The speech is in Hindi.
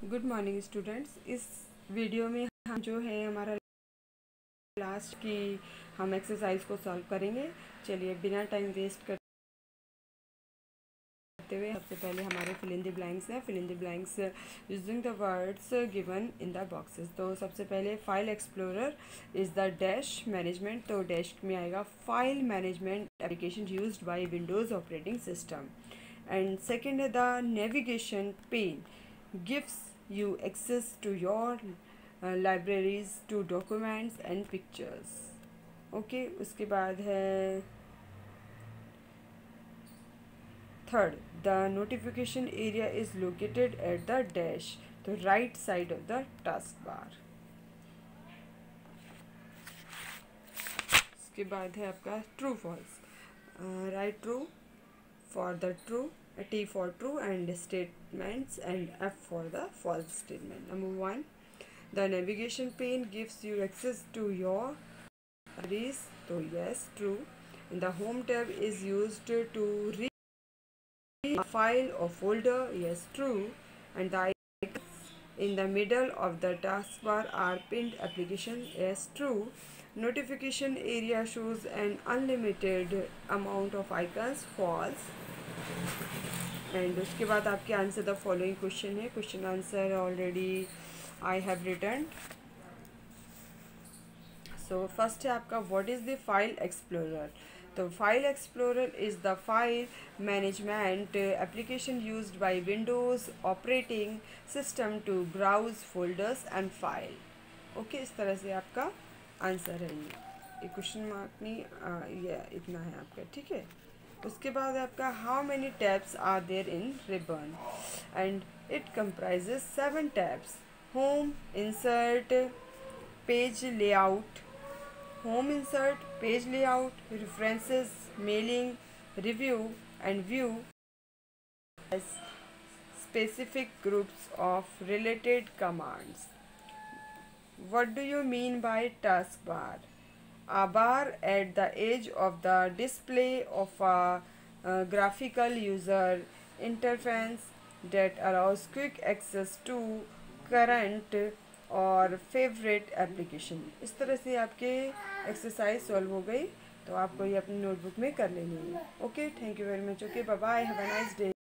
Good morning students. इस वीडियो में हम जो है हमारा लास्ट की हम एक्सरसाइज को सॉल्व करेंगे। चलिए बिना टाइम वेस्ट करते हुए सबसे पहले हमारे फिल इन द ब्लैंक्स हैं। Fill in the blanks using the words given in the boxes. तो सबसे पहले file explorer is the dash management, तो डैश में आएगा file management application used by Windows operating system. And second है the navigation pane gives you access to your libraries to documents and pictures। Okay उसके बाद है third, the notification area is located at the dash, तो right side of the task bar. उसके बाद है आपका true false. Right true for the true, T for true and statements, and F for the false statement. Number 1, the navigation pane gives you access to your libraries, so yes, true. And the home tab is used to read a file or folder, yes, true. And the icons in the middle of the taskbar are pinned application, yes, true. Notification area shows an unlimited amount of icons, false. And उसके बाद आपके आंसर द फॉलोइंग क्वेश्चन है। Question answer already I have written. So first है आपका what is the file explorer. तो file explorer is the file management application used by Windows operating system to browse folders and file. Okay, इस तरह से आपका आंसर है। ये क्वेश्चन मार्क नहीं, ये इतना है आपका, ठीक है। उसके बाद आपका how many tabs are there in ribbon, and it comprises 7 tabs. Home, insert, page layout, home insert, page layout, references, mailing, review and view as specific groups of related commands. What do you mean by taskbar? A bar at the edge of the display of a graphical user interface that allows quick access to current और फेवरेट एप्लीकेशन। इस तरह से आपके एक्सरसाइज सॉल्व हो गई, तो आपको ये अपनी नोटबुक में कर लेनी है। Okay, thank you very much. Okay, bye bye, have a nice day.